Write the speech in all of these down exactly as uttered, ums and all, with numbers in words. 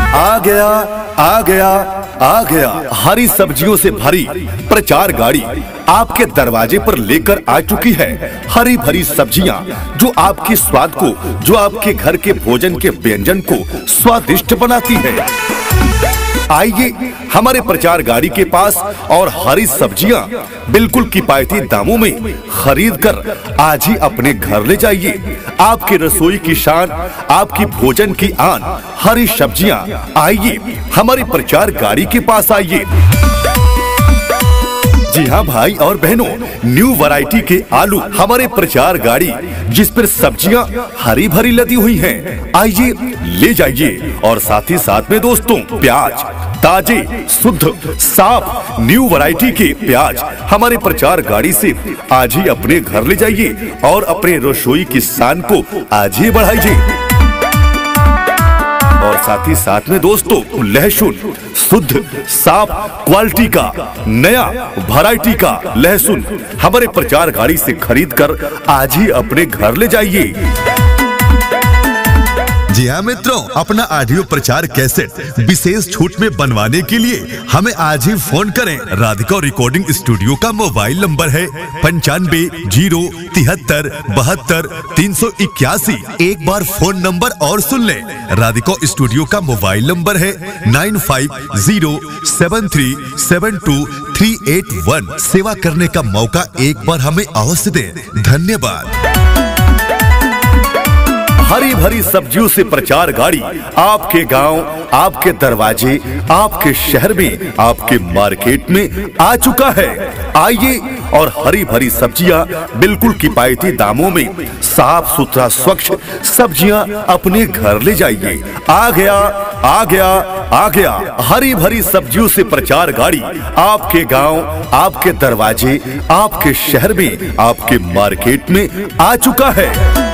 आ गया आ गया आ गया हरी सब्जियों से भरी प्रचार गाड़ी आपके दरवाजे पर लेकर आ चुकी है। हरी भरी सब्जियां जो आपके स्वाद को, जो आपके घर के भोजन के व्यंजन को स्वादिष्ट बनाती है। आइए हमारे प्रचार गाड़ी के पास और हरी सब्जियां बिल्कुल किफायती दामों में खरीद कर आज ही अपने घर ले जाइए। आपके रसोई की शान, आपकी भोजन की आन, हरी सब्जियां। आइए हमारी प्रचार गाड़ी के पास आइए। जी हाँ भाई और बहनों, न्यू वैरायटी के आलू हमारे प्रचार गाड़ी जिस पर सब्जियां हरी भरी लदी हुई हैं, आइए ले जाइए। और साथ ही साथ में दोस्तों प्याज ताजे शुद्ध साफ न्यू वैरायटी के प्याज हमारे प्रचार गाड़ी से आज ही अपने घर ले जाइए और अपने रसोई की शान को आज ही बढ़ाइए। और साथ ही साथ में दोस्तों लहसुन शुद्ध साफ क्वालिटी का नया वैरायटी का लहसुन हमारे प्रचार गाड़ी से खरीद कर आज ही अपने घर ले जाइए। जी हाँ मित्रों, अपना ऑडियो प्रचार कैसेट विशेष छूट में बनवाने के लिए हमें आज ही फोन करें। राधिका रिकॉर्डिंग स्टूडियो का मोबाइल नंबर है पंचानवे जीरो तिहत्तर बहत्तर तीन सौ इक्यासी। एक बार फोन नंबर और सुन लें। राधिका स्टूडियो का मोबाइल नंबर है nine five zero seven three seven two three eight one. सेवा करने का मौका एक बार हमें अवश्य दें। धन्यवाद। हरी भरी सब्जियों से प्रचार गाड़ी आपके गांव, आपके दरवाजे, आपके शहर में, आपके मार्केट में आ चुका है। आइए और हरी भरी सब्जियां बिल्कुल किफायती दामों में साफ सुथरा स्वच्छ सब्जियां अपने घर ले जाइए। आ गया आ गया आ गया हरी भरी सब्जियों से प्रचार गाड़ी आपके गांव, आपके दरवाजे, आपके शहर में, आपके मार्केट में आ चुका है।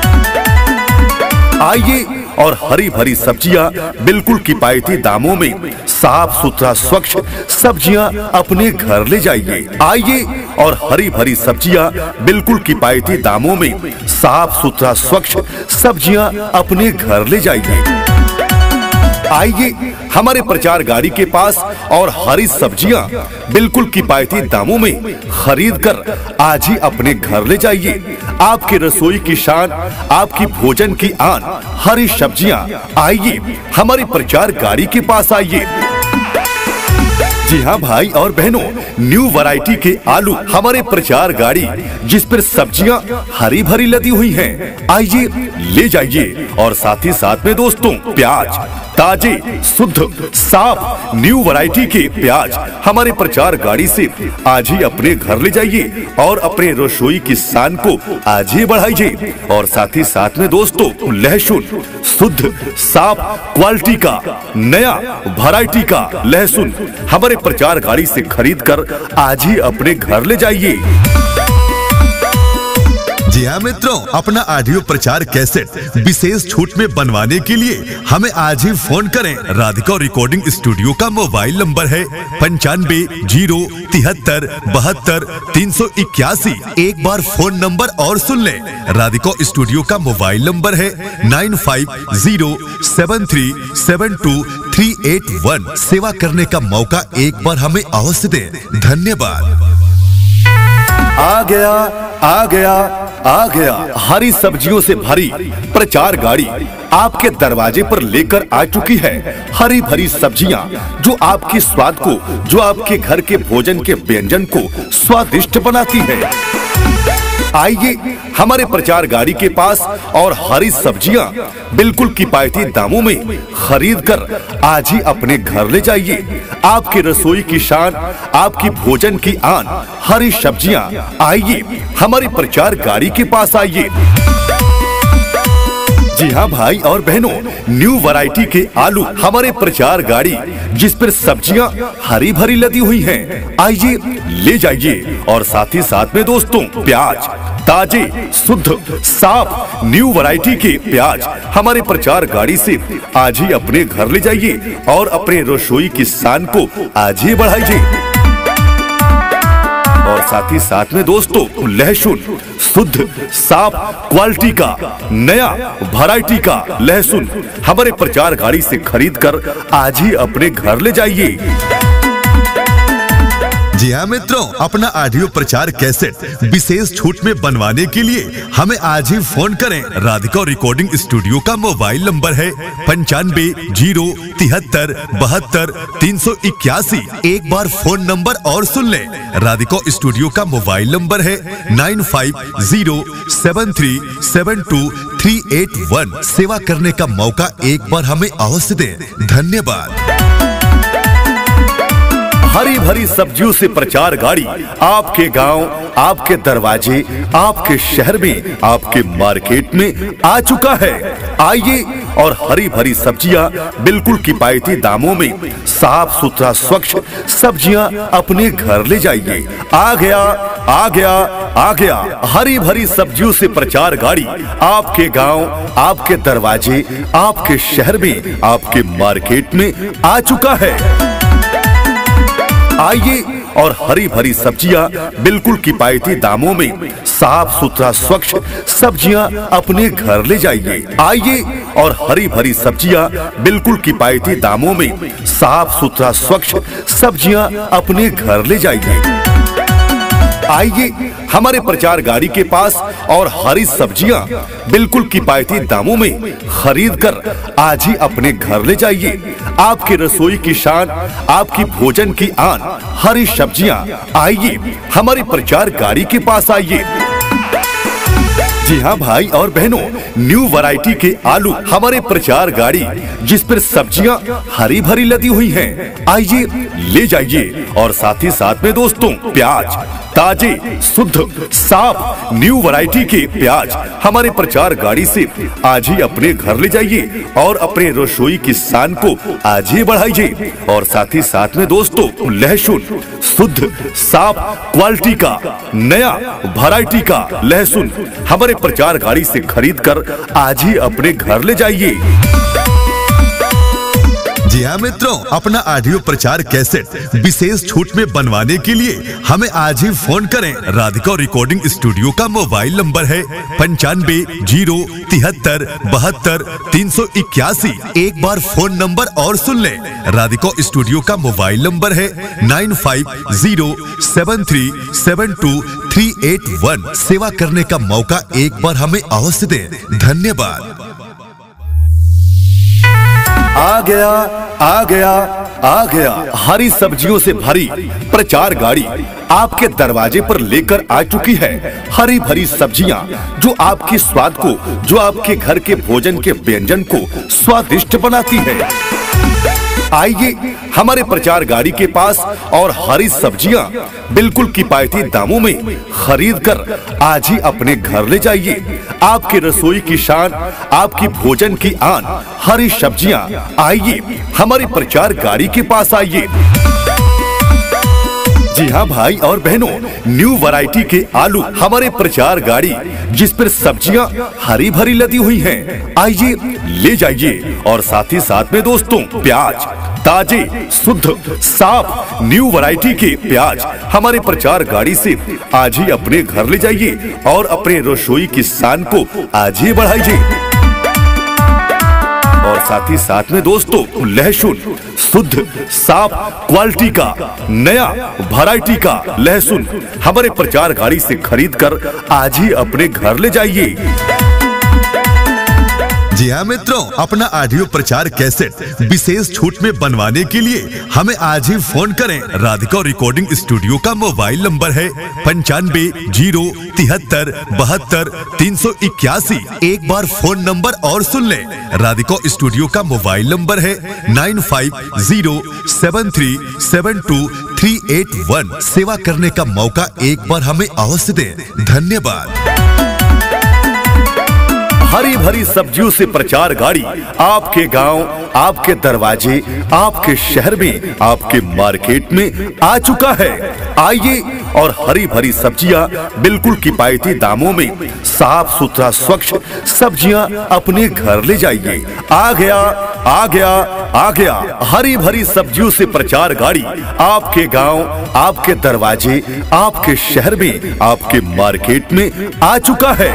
आइए और हरी भरी सब्जियां बिल्कुल किफायती दामों में साफ सुथरा स्वच्छ सब्जियां अपने घर ले जाइए। आइए और हरी भरी सब्जियां बिल्कुल किफायती दामों में साफ सुथरा स्वच्छ सब्जियां अपने घर ले जाइए। आइए हमारे प्रचार गाड़ी के पास और हरी सब्जियां बिल्कुल किफायती दामों में खरीद कर आज ही अपने घर ले जाइए। आपके रसोई की शान, आपकी भोजन की आन, हरी सब्जियां। आइए हमारी प्रचार गाड़ी के पास आइए। जी हाँ भाई और बहनों, न्यू वैरायटी के आलू हमारे प्रचार गाड़ी जिस पर सब्जियां हरी भरी लदी हुई हैं, आइए ले जाइए। और साथ ही साथ में दोस्तों प्याज ताजे शुद्ध साफ न्यू वैरायटी के प्याज हमारे प्रचार गाड़ी से आज ही अपने घर ले जाइए और अपने रसोई की शान को आज ही बढ़ाइए। और साथ ही साथ में दोस्तों लहसुन शुद्ध साफ क्वालिटी का नया वैरायटी का लहसुन हमारे प्रचार गाड़ी से खरीद कर आज ही अपने घर ले जाइए। जी हाँ मित्रों, अपना ऑडियो प्रचार कैसेट विशेष छूट में बनवाने के लिए हमें आज ही फोन करें। राधिका रिकॉर्डिंग स्टूडियो का मोबाइल नंबर है पंचानवे जीरो तिहत्तर बहत्तर तीन सौ इक्यासी। एक बार फोन नंबर और सुन लें। राधिका स्टूडियो का मोबाइल नंबर है nine five zero seven three seven two three eight one. सेवा करने का मौका एक बार हमें अवश्य दें। धन्यवाद। आ गया आ गया आ गया हरी सब्जियों से भरी प्रचार गाड़ी आपके दरवाजे पर लेकर आ चुकी है। हरी भरी सब्जियां जो आपके स्वाद को, जो आपके घर के भोजन के व्यंजन को स्वादिष्ट बनाती है। आइए हमारे प्रचार गाड़ी के पास और हरी सब्जियां बिल्कुल किफायती दामों में खरीद कर आज ही अपने घर ले जाइए। आपके रसोई की शान, आपकी भोजन की आन, हरी सब्जियां। आइए हमारी प्रचार गाड़ी के पास आइए। जी हाँ भाई और बहनों, न्यू वैरायटी के आलू हमारे प्रचार गाड़ी जिस पर सब्जियां हरी भरी लदी हुई हैं, आइए ले जाइए। और साथ ही साथ में दोस्तों प्याज ताजे शुद्ध साफ न्यू वैरायटी के प्याज हमारे प्रचार गाड़ी से आज ही अपने घर ले जाइए और अपने रसोई की शान को आज ही बढ़ाइए। और साथ ही साथ में दोस्तों लहसुन शुद्ध साफ क्वालिटी का नया वैरायटी का लहसुन हमारे प्रचार गाड़ी से खरीद कर आज ही अपने घर ले जाइए। जी हाँ मित्रों, अपना ऑडियो प्रचार कैसेट विशेष छूट में बनवाने के लिए हमें आज ही फोन करें। राधिका रिकॉर्डिंग स्टूडियो का मोबाइल नंबर है पंचानवे जीरो तिहत्तर बहत्तर तीन सौ इक्यासी। एक बार फोन नंबर और सुन लें। राधिका स्टूडियो का मोबाइल नंबर है nine five zero seven three seven two three eight one. सेवा करने का मौका एक बार हमें अवश्य दें। धन्यवाद। हरी भरी सब्जियों से प्रचार गाड़ी आपके गांव, आपके दरवाजे, आपके शहर में, आपके मार्केट में आ चुका है। आइए और हरी भरी सब्जियां बिल्कुल किफायती दामों में साफ सुथरा स्वच्छ सब्जियां अपने घर ले जाइए। आ गया आ गया आ गया हरी भरी सब्जियों से प्रचार गाड़ी आपके गांव, आपके दरवाजे, आपके शहर में, आपके मार्केट में आ चुका है। आइए और हरी भरी सब्जियां बिल्कुल किफायती दामों में साफ सुथरा स्वच्छ सब्जियां अपने घर ले जाइए। आइए और हरी भरी सब्जियां बिल्कुल किफायती दामों में साफ सुथरा स्वच्छ सब्जियां अपने घर ले जाइए। आइए हमारे प्रचार गाड़ी के पास और हरी सब्जियां बिल्कुल किफायती दामों में खरीद कर आज ही अपने घर ले जाइए। आपकी रसोई की शान, आपकी भोजन की आन, हरी सब्जियां। आइए हमारी प्रचार गाड़ी के पास आइए। जी हाँ भाई और बहनों, न्यू वैरायटी के आलू हमारे प्रचार गाड़ी जिस पर सब्जियां हरी भरी लदी हुई हैं। आइए ले जाइए। और साथ ही साथ में दोस्तों प्याज ताजे शुद्ध साफ न्यू वैरायटी के प्याज हमारे प्रचार गाड़ी से आज ही अपने घर ले जाइए और अपने रसोई की शान को आज ही बढ़ाइए। और साथ ही साथ में दोस्तों लहसुन शुद्ध साफ क्वालिटी का नया वैरायटी का लहसुन हमारे प्रचार गाड़ी से खरीद कर आज ही अपने घर ले जाइए। जी हाँ मित्रों, अपना ऑडियो प्रचार कैसेट विशेष छूट में बनवाने के लिए हमें आज ही फोन करें। राधिका रिकॉर्डिंग स्टूडियो का मोबाइल नंबर है पंचानवे जीरो तिहत्तर बहत्तर तीन सौ इक्यासी। एक बार फोन नंबर और सुन लें। राधिका स्टूडियो का मोबाइल नंबर है nine five zero seven three seven two three eight one. सेवा करने का मौका एक बार हमें अवश्य दें। धन्यवाद। आ गया आ गया आ गया हरी सब्जियों से भरी प्रचार गाड़ी आपके दरवाजे पर लेकर आ चुकी है। हरी भरी सब्जियां जो आपके स्वाद को, जो आपके घर के भोजन के व्यंजन को स्वादिष्ट बनाती है। आइए हमारे प्रचार गाड़ी के पास और हरी सब्जियां बिल्कुल किफायती दामों में खरीद कर आज ही अपने घर ले जाइए। आपकी रसोई की शान, आपकी भोजन की आन, हरी सब्जियां। आइए हमारी प्रचार गाड़ी के पास आइए। जी हाँ भाई और बहनों, न्यू वैरायटी के आलू हमारे प्रचार गाड़ी जिस पर सब्जियां हरी भरी लदी हुई हैं। आइए ले जाइए। और साथ ही साथ में दोस्तों प्याज ताजे शुद्ध साफ न्यू वैरायटी के प्याज हमारे प्रचार गाड़ी से आज ही अपने घर ले जाइए और अपने रसोई की शान को आज ही बढ़ाइए। और साथ ही साथ में दोस्तों लहसुन शुद्ध साफ क्वालिटी का नया वैरायटी का लहसुन हमारे प्रचार गाड़ी से खरीद कर आज ही अपने घर ले जाइए। जी हाँ मित्रों, अपना ऑडियो प्रचार कैसेट विशेष छूट में बनवाने के लिए हमें आज ही फोन करें। राधिका रिकॉर्डिंग स्टूडियो का मोबाइल नंबर है पंचानवे जीरो तिहत्तर बहत्तर तीन सौ इक्यासी। एक बार फोन नंबर और सुन लें। राधिका स्टूडियो का मोबाइल नंबर है nine five zero seven three seven two three eight one. सेवा करने का मौका एक बार हमें अवश्य दें। धन्यवाद। हरी भरी सब्जियों से प्रचार गाड़ी आपके गांव, आपके दरवाजे, आपके शहर में, आपके मार्केट में आ चुका है। आइए और हरी भरी सब्जियां बिल्कुल किफायती दामों में, साफ सुथरा स्वच्छ सब्जियां अपने घर ले जाइए। आ गया आ गया आ गया हरी भरी सब्जियों से प्रचार गाड़ी आपके गांव, आपके दरवाजे, आपके शहर में, आपके मार्केट में आ चुका है।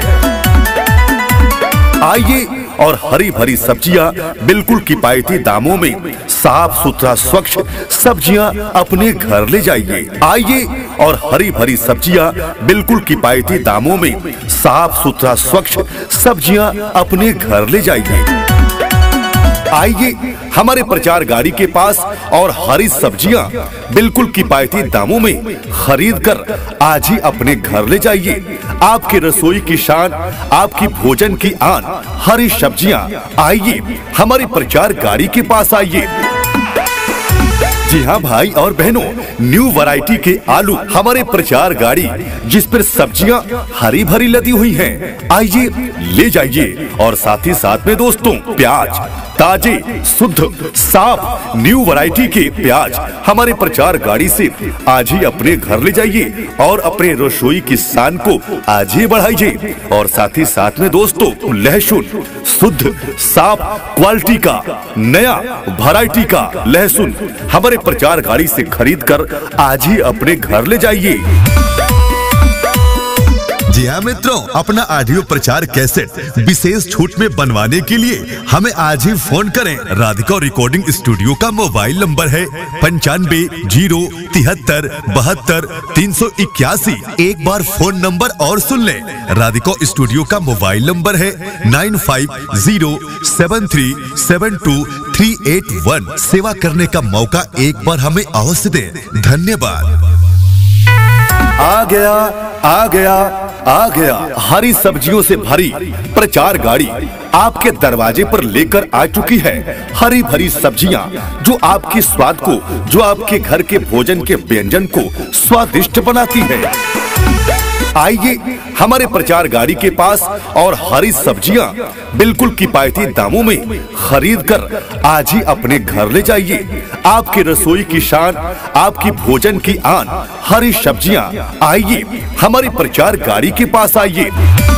आइए और हरी भरी सब्जियां बिल्कुल किफायती दामों में, साफ सुथरा स्वच्छ सब्जियां अपने घर ले जाइए। आइए और हरी भरी सब्जियां बिल्कुल किफायती दामों में, साफ सुथरा स्वच्छ सब्जियां अपने घर ले जाइए। आइए हमारे प्रचार गाड़ी के पास और हरी सब्जियां बिल्कुल किफायती दामों में खरीद कर आज ही अपने घर ले जाइए। आपकी रसोई की शान, आपकी भोजन की आन, हरी सब्जियां। आइए हमारी प्रचार गाड़ी के पास आइए। जी हाँ भाई और बहनों, न्यू वैरायटी के आलू हमारे प्रचार गाड़ी जिस पर सब्जियां हरी भरी लदी हुई हैं। आइए ले जाइए। और साथ ही साथ में दोस्तों, प्याज ताजे, शुद्ध, साफ न्यू वैरायटी के प्याज हमारे प्रचार गाड़ी से आज ही अपने घर ले जाइए और अपने रसोई की शान को आज ही बढ़ाइए। और साथ ही साथ में दोस्तों, लहसुन शुद्ध, साफ क्वालिटी का नया वैरायटी का लहसुन हमारे प्रचार गाड़ी से खरीद कर आज ही अपने घर ले जाइए। जी हाँ मित्रों, अपना ऑडियो प्रचार कैसेट विशेष छूट में बनवाने के लिए हमें आज ही फोन करें। राधिका रिकॉर्डिंग स्टूडियो का मोबाइल नंबर है पंचानवे जीरो तिहत्तर बहत्तर तीन सौ इक्यासी। एक बार फोन नंबर और सुन लें। राधिका स्टूडियो का मोबाइल नंबर है nine five zero seven three seven two three eight one. सेवा करने का मौका एक बार हमें अवश्य दें। धन्यवाद। आ गया आ गया आ गया हरी सब्जियों से भरी प्रचार गाड़ी आपके दरवाजे पर लेकर आ चुकी है। हरी भरी सब्जियां जो आपके स्वाद को, जो आपके घर के भोजन के व्यंजन को स्वादिष्ट बनाती है। आइए हमारे प्रचार गाड़ी के पास और हरी सब्जियां बिल्कुल किफायती दामों में खरीद कर आज ही अपने घर ले जाइए। आपकी रसोई की शान, आपकी भोजन की आन, हरी सब्जियां। आइए हमारी प्रचार गाड़ी के पास आइए।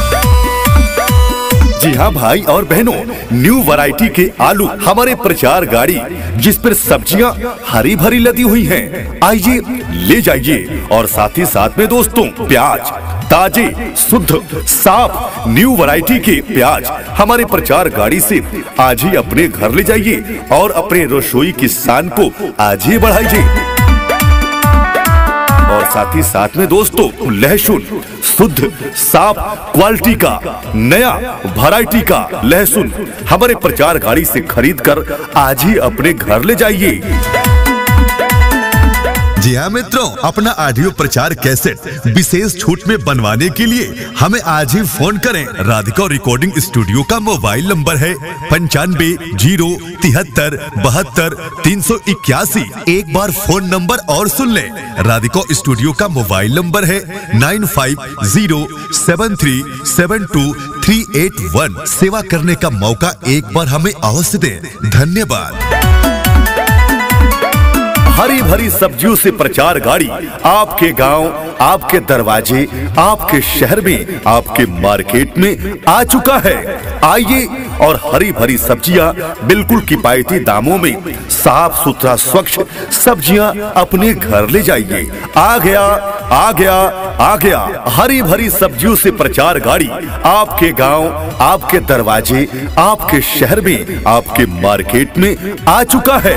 जी हाँ भाई और बहनों, न्यू वैरायटी के आलू हमारे प्रचार गाड़ी जिस पर सब्जियां हरी भरी लदी हुई हैं। आइए ले जाइए। और साथ ही साथ में दोस्तों, प्याज ताजे, शुद्ध, साफ न्यू वैरायटी के प्याज हमारे प्रचार गाड़ी से आज ही अपने घर ले जाइए और अपने रसोई की शान को आज ही बढ़ाइए। और साथ ही साथ में दोस्तों, लहसुन शुद्ध, साफ क्वालिटी का नया वैरायटी का लहसुन हमारे प्रचार गाड़ी से खरीद कर आज ही अपने घर ले जाइए। जी हाँ मित्रों, अपना ऑडियो प्रचार कैसेट विशेष छूट में बनवाने के लिए हमें आज ही फोन करें। राधिका रिकॉर्डिंग स्टूडियो का मोबाइल नंबर है पंचानवे जीरो तिहत्तर बहत्तर तीन सौ इक्यासी। एक बार फोन नंबर और सुन लें। राधिका स्टूडियो का मोबाइल नंबर है nine five zero seven three seven two three eight one. सेवा करने का मौका एक बार हमें अवश्य दें। धन्यवाद। हरी भरी सब्जियों से प्रचार गाड़ी आपके गांव, आपके दरवाजे, आपके शहर में, आपके मार्केट में आ चुका है। आइए और हरी भरी सब्जियां बिल्कुल किफायती दामों में, साफ सुथरा स्वच्छ सब्जियां अपने घर ले जाइए। आ गया आ गया आ गया हरी भरी सब्जियों से प्रचार गाड़ी आपके गांव, आपके दरवाजे, आपके शहर में, आपके मार्केट में आ चुका है।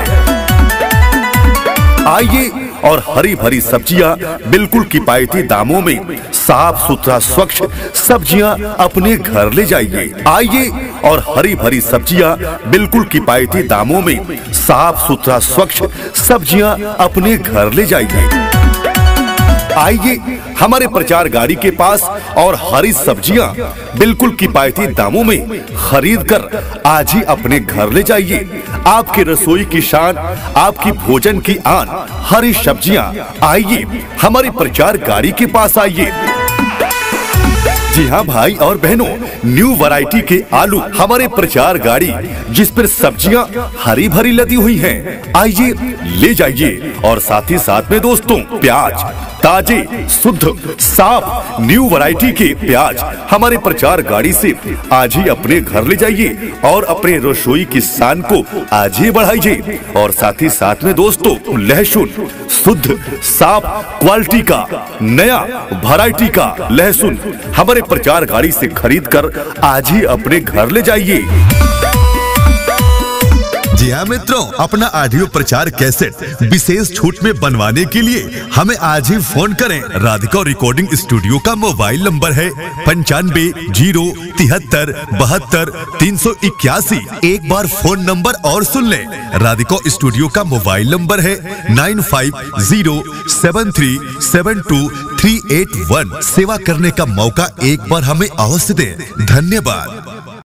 आइए और हरी भरी सब्जियां बिल्कुल किफायती दामों में, साफ सुथरा स्वच्छ सब्जियां अपने घर ले जाइए। आइए और हरी भरी सब्जियां बिल्कुल किफायती दामों में, साफ सुथरा स्वच्छ सब्जियां अपने घर ले जाइए। आइए हमारे प्रचार गाड़ी के पास और हरी सब्जियां बिल्कुल किफायती दामों में खरीद कर आज ही अपने घर ले जाइए। आपकी रसोई की शान, आपकी भोजन की आन, हरी सब्जियां। आइए हमारी प्रचार गाड़ी के पास आइए। जी हाँ भाई और बहनों, न्यू वैरायटी के आलू हमारे प्रचार गाड़ी जिस पर सब्जियां हरी भरी लदी हुई हैं, आइए ले जाइए। और साथ ही साथ में दोस्तों, प्याज ताजे शुद्ध साफ न्यू वैरायटी के प्याज हमारे प्रचार गाड़ी से आज ही अपने घर ले जाइए और अपने रसोई की शान को आज ही बढ़ाइए। और साथ ही साथ में दोस्तों, लहसुन शुद्ध साफ क्वालिटी का नया वैरायटी का लहसुन हमारे प्रचार गाड़ी से खरीद कर आज ही अपने घर ले जाइए। जी हाँ मित्रों, अपना ऑडियो प्रचार कैसेट विशेष छूट में बनवाने के लिए हमें आज ही फोन करें। राधिका रिकॉर्डिंग स्टूडियो का मोबाइल नंबर है पंचानवे जीरो तिहत्तर बहत्तर तीन सौ इक्यासी। एक बार फोन नंबर और सुन लें। राधिका स्टूडियो का मोबाइल नंबर है nine five zero seven three seven two three eight one. सेवा करने का मौका एक बार हमें अवश्य दें। धन्यवाद।